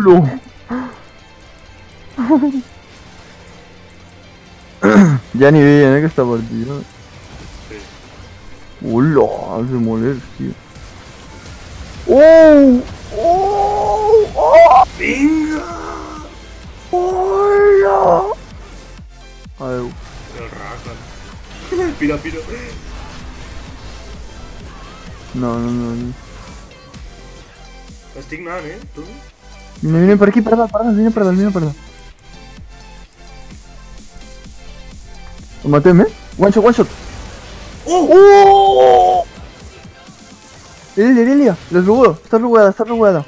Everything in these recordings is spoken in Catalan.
¡Hola! Ya ni veía que esta partida. Sí. ¡Hola! Se moler, tío. ¡Oh! ¡Oh! ¡Oh! ¡Venga! ¡Hola! Adeu. El Rakan. Pira. No. Estic anant, tu? Viene por aquí, perdón, viene perdón. Lo maté, ¿eh? One shot. ¡Oh! Lilia, los rugueo, está rugueada.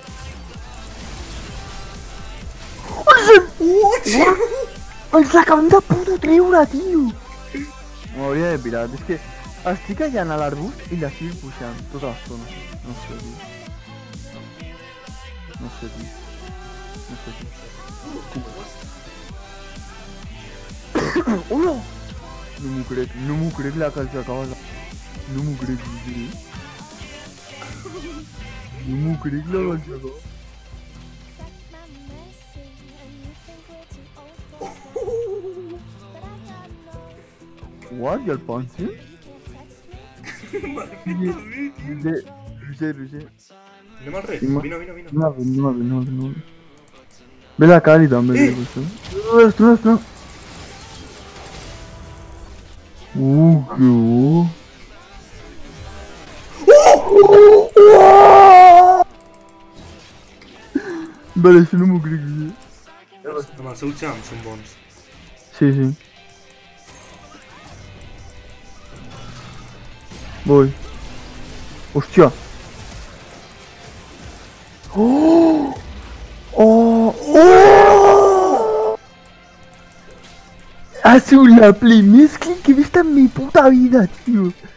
¡Ens l'acabem de puto treure, tio! M'hauria de pirar, és que estic allà a l'arbust i la estic pujant tota l'estona. No sé, tio. Hola! No m'ho crec la que els acaba la... No m'ho crec, tio. No m'ho crec la que els acaba... What? ¿Y el Ponzi? Roger. Anem al rei. Sí, Vino. No. Ve la Cali també. No. Que bo. Vale, això no m'ho crec. Amb el seu champ són bons. Sí. Voy. ¡Hostia! ¡Oh! Ha sido la play mezcla que he visto en mi puta vida, tío.